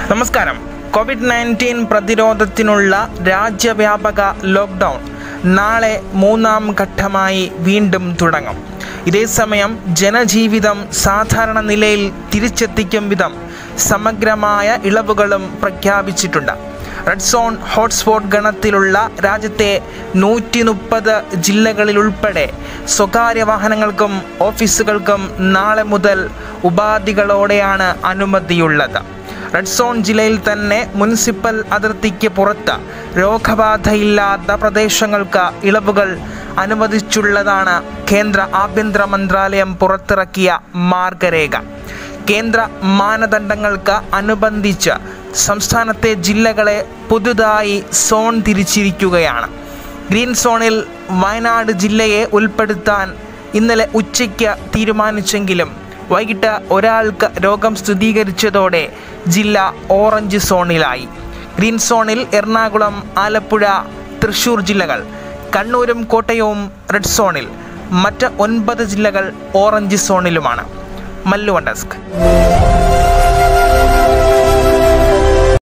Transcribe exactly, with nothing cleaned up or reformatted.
നമസ്കാരം. Covid nineteen പ്രതിരോധത്തിനുള്ള രാജ്യവ്യാപക ലോക്ക്ഡൗൺ നാളെ മൂന്നാം ഘട്ടമായി വീണ്ടും തുടങ്ങും. ഇതേസമയം ജനജീവിതം സാധാരണ നിലയിൽ തിരിച്ചെത്തിക്കും വിധം സമഗ്രമായ ഇളവുകളും പ്രഖ്യാപിച്ചിട്ടുണ്ട്. റെഡ് സോൺ ഹോട്ട്സ്പോട്ട് ഗണത്തിലുള്ള രാജ്യത്തെ നൂറ്റി മുപ്പത് ജില്ലകളിലുൾപ്പെടെ സ്വകാര്യ വാഹനങ്ങൾക്കും ഓഫീസുകൾക്കും നാളെ മുതൽ ഉപാധികളോടെയാണ് അനുമതിയുള്ളത്. റെഡ് സോൺ ജില്ലയിൽ തന്നെ മുനിസിപ്പൽ അതിർത്തിക്ക് പുറത്ത് രോഗബാധയില്ലാത്ത പ്രദേശങ്ങൾക്ക് ഇളവുകൾ അനുവദിച്ചുള്ളതാണ് കേന്ദ്ര ആഭ്യന്തര മന്ത്രാലയം പുറത്തിറക്കിയ മാർഗരേഖ. കേന്ദ്ര മാനദണ്ഡങ്ങൾക്ക് അനുബന്ധിച്ച് സംസ്ഥാനത്തെ ജില്ലകളെ പുതുതായി സോൺ തിരിച്ചിരിക്കുകയാണ്. ഗ്രീൻ സോണിൽ വയനാട് ജില്ലയെ ഉൾപ്പെടുത്താൻ ഇന്നലെ ഉച്ചയ്ക്ക് തീരുമാനിച്ചെങ്കിലും വൈകിട്ട് ഒരാൾക്ക് രോഗം സ്ഥിരീകരിച്ചതോടെ ജില്ല ഓറഞ്ച് സോണിലായി. ഗ്രീൻ സോണിൽ എറണാകുളം, ആലപ്പുഴ, തൃശ്ശൂർ ജില്ലകൾ, കണ്ണൂരും കോട്ടയവും റെഡ് സോണിൽ, മറ്റ് ഒൻപത് ജില്ലകൾ ഓറഞ്ച് സോണിലുമാണ്. മല്ലുവൺ ഡെസ്ക്.